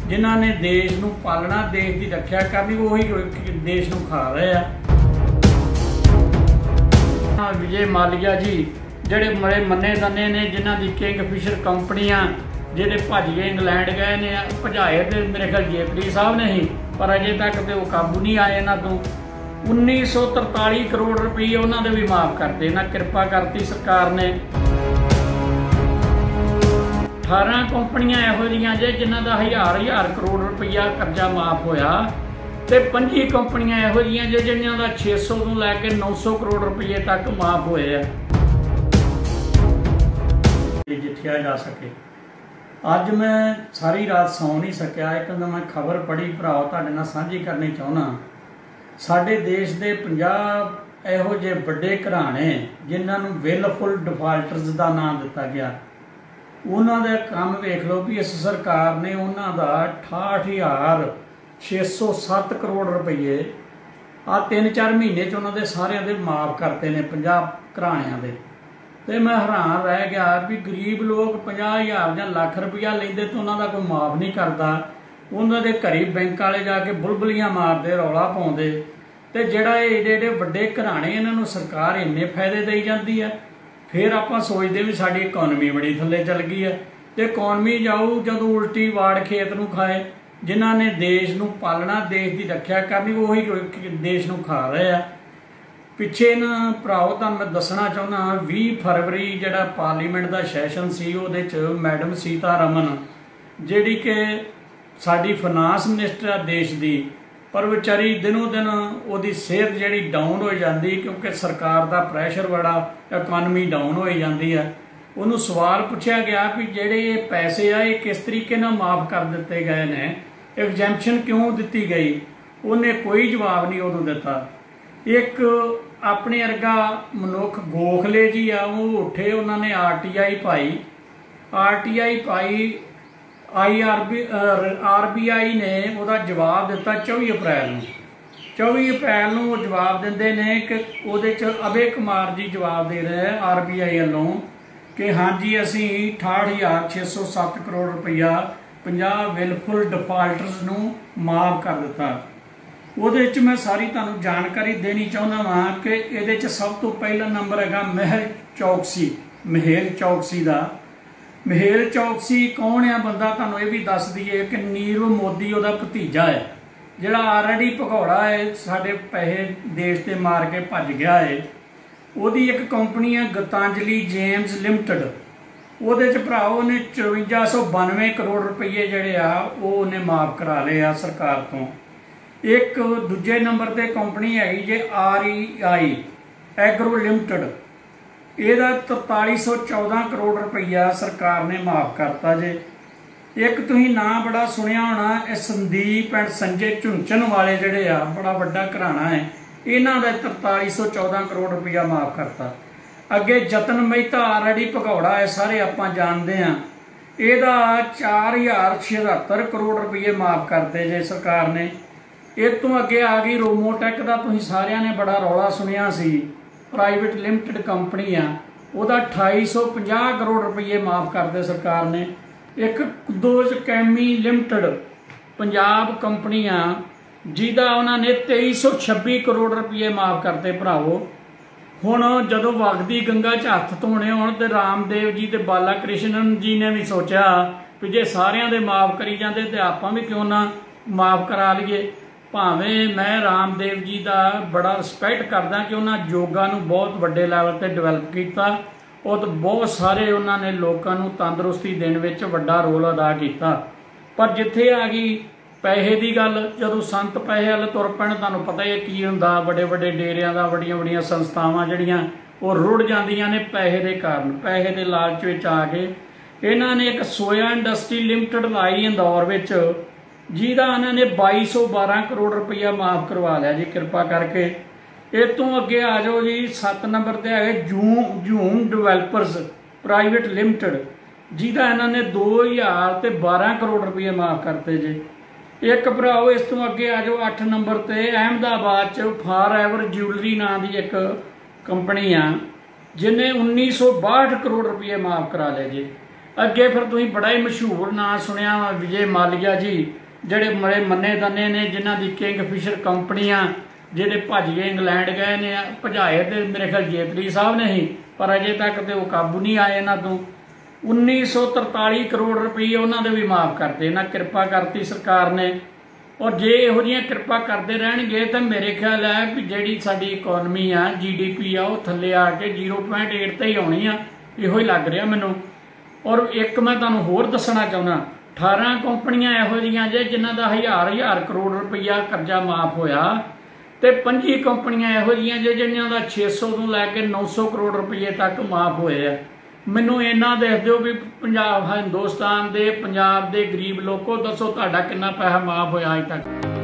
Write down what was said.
जिन्हां ने देश नूं पालना, देश की रक्षा करनी, वही देश नूं खा रहे हैं। विजय माल्या जी ਜਿਹੜੇ बड़े मन्ने तन्ने ने, जिन्हां दी किंगफिशर कंपनियां ਜਿਹੜੇ भज गए इंग्लैंड गए ने, भजाए तो मेरे ख्याल जेतली साहब ने ही, पर अजे तक तो वो काबू नहीं आए इन्हां तों। 1943 करोड़ रुपये उन्होंने भी माफ़ करते, इन्हां कृपा करती सरकार ने। 18 कंपनियां इहो जिहियां जे जिन्हां दा हज़ार करोड़ रुपया कर्जा माफ़ होया, तो 25 कंपनियां इहो जिहियां जे जिन्हां दा 600 तो लैके 900 करोड़ रुपये तक माफ़ होए आ, जिठिया जा सके। अज मैं सारी रात सौ नहीं सकिया, एक मैं खबर पढ़ी भराओ तुहाडे नाल सांझी करनी चाहुंदा। साडे देश दे 50 इहो जे वड्डे घराणे जिन्हां नूं विलफुल डिफाल्टर्स दा नाम दिता गया, उन्हां दा काम वेख लो भी इस सरकार ने उन्हां दा 68,607 करोड़ रुपये आ 3-4 महीने च उन्हां दे सारिਆਂ दे माफ़ करते ने 50 घराणिਆਂ दे। तो मैं हैरान रह गया भी गरीब लोग 50,000 या लाख रुपया लेंदे तो उन्हों का कोई माफ़ नहीं करता, उन्होंने घरी बैंक वाले जाके बुलबुलियां मारते, रौला पाते, तो जोड़ा एडे एडे वड्डे घराने इन्हों सरकार इन्ने फायदे दई जाती है। फिर आप सोचते भी साड़ी इकोनमी बड़ी थले चल गई है, तो इकोनमी जाऊ जदों उल्टी वाड़ खेत नूं खाए। जिन्हां ने देश नूं पालना, देश की रक्षा करनी, वही देश नूं खा रहे हैं। पिछे ना भराओ तुहानूं मैं दसना चाहुंदा, 20 फरवरी जिहड़ा पार्लीमेंट का सैशन सी, उहदे च मैडम सीतारमन जिहड़ी कि साडी फाइनांस मिनिस्टर है देश की, पर विचारी दिनों दिन उहदी सेहत जिहड़ी डाउन हो जाती, क्योंकि सरकार का प्रैशर बड़ा, इकोनमी डाउन हो जाती है। उन्होंने सवाल पूछा गया भी जिहड़े पैसे आ किस तरीके नाल माफ़ कर दिते गए ने, एग्जैम्पशन क्यों दी गई, उन्हें कोई जवाब नहीं उदों दिता। एक अपने अर्गा मनुख गोखले जी आ, वो उठे, उन्होंने RTI पाई, RTI पाई, RBI ने उसका जवाब दिता 24 अप्रैल में। 24 अप्रैल में वो जवाब देंदे ने कि उहदे च अभय कुमार जी जवाब दे रहे हैं RBI वालों कि हाँ जी असी 68,607 करोड़ रुपया 50 विलफुल डिफाल्टर्स नूं माफ़ कर दिता। ਉਹਦੇ 'ਚ मैं सारी तुहानूं जानकारी देनी चाहुंदा वां कि ਇਹਦੇ 'ਚ सब तो पहला नंबर हैगा मेहुल चौकसी का। मेहुल चौकसी कौन है बंदा, तुहानूं ये भी दस दईए कि नीरव मोदी उहदा भतीजा है, जिहड़ा ऑलरेडी भगौड़ा है, साडे पैसे देश ते मार के भज गया है। ਉਹਦੀ एक कंपनी है गीतांजलि जेम्स लिमिटेड, ਉਹਦੇ 'ਚ भराओ ने 5492 करोड़ रुपये जिहड़े आ वो उन्हें माफ़ करा लए आ सरकार तो। एक दूजे नंबर पर कंपनी हैगी जे REI एग्रो लिमिटेड, ਇਹਦਾ 4314 करोड़ रुपया सरकार ने माफ़ करता जे। एक तुसीं नाम बड़ा सुनिया होना, संदीप एंड संजय झुंझुन वाले जिहड़े आ, बड़ा वड्डा घराना है, इन्हां दा 4314 करोड़ रुपया माफ़ करता। अगे जतन मेहता ऑलरेडी भगौड़ा है, सारे आपां जानते हैं, ਇਹਦਾ 4076 करोड़ रुपये माफ़ करते जे सरकार ने। इस तो अगे आ गई रोमोटेक का, तुसीं सारिਆਂ ने बड़ा रौला सुनिया सी, प्राइवेट लिमिटेड कंपनी आ, ਉਹਦਾ 2850 करोड़ रुपये माफ़ करते सरकार ने। एक Kudos Chemie limited Punjab company आ, जिहदा उन्होंने 2326 करोड़ रुपये माफ़ करते। भरावो हुण जदों वगदी गंगा च हत्थ धोने होण ते रामदेव जी ते बाला कृष्णन जी ने भी सोचा भी जे सारिਆਂ दे माफ़ करी जाते तो आपां भी क्यों ना माफ़ करा लीए। भावें मैं रामदेव जी का बड़ा रिस्पैक्ट करदा कि उन्होंने योगा नूं बहुत वड्डे लैवल पर डिवेलप किया, और बहुत सारे उन्होंने लोगों नूं तंदुरुस्ती देने विच वड्डा रोल अदा किया। पर जिथे आ गई पैसे की गल, जदों संत पैसे वाल तुर पैण, तुहानूं पता ही की हुंदा, वड्डे वड्डे डेरियां दा वड्डियां वड्डियां संस्थावां जिहड़ियां वो रुड़ जांदियां ने पैसे के कारण, पैसे के लालच विच आ के। इन्हां ने एक सोया इंडस्ट्री लिमिटेड लाई इंदौर विच, जिहदा इन्होंने 2212 करोड़ रुपया माफ़ करवा लिया जी कृपा करके। इस तो अगे आ जाओ जी, 7 नंबर पर है जूम डिवेलपर्स प्राइवेट लिमिटेड, जिहदा इन्होंने 2012 करोड़ रुपये माफ़ करते जी। एक भराओ इस तो अगे आ जाओ 8 नंबर पर अहमदाबाद च फॉर एवर ज्यूलरी नाम की एक कंपनी आ, जिन्हें 1962 करोड़ रुपये माफ़ करा ले जी। अगे फिर तुसीं बड़ा ही मशहूर नाम सुनिया वा विजय मालिया जी, ਜਿਹੜੇ बड़े मन्ने तन्ने ने, जिन्हां दी किंगफिशर कंपनी आ, ਜਿਹੜੇ भज के इंग्लैंड गए ने। भजाए तो मेरे ख्याल जेतली साहब ने ही, पर अजे तक तो वो काबू नहीं आए इन्हां तो। 1943 करोड़ रुपये उन्होंने भी माफ़ करते, इन्हां किरपा करती सरकार ने। और जे इहो जिहियां किरपा करते रहणगे तो मेरे ख्याल है भी जिहड़ी साडी इकोनमी आ, GDP आ, वो थल्ले आके 0.8 ते ही आउणी आ, इहो ही लग रहा मैनूं। और एक मैं तुहानूं होर दसना चाहुंदा, 18 कंपनियां इहो जिहियां जे जिन्हां दा हज़ार करोड़ रुपया कर्जा माफ़ होया, तो 25 कंपनियां इहो जिहियां जे जिन्हां दा 600 तो लैके 900 करोड़ रुपये तक माफ़ होए आ। मैनूं इन्ना दस दिओ भी पंजाब हिंदुस्तान दे, पंजाब दे गरीब लोगों, दसो तुहाडा किन्ना पैसा माफ़ होया अज तक।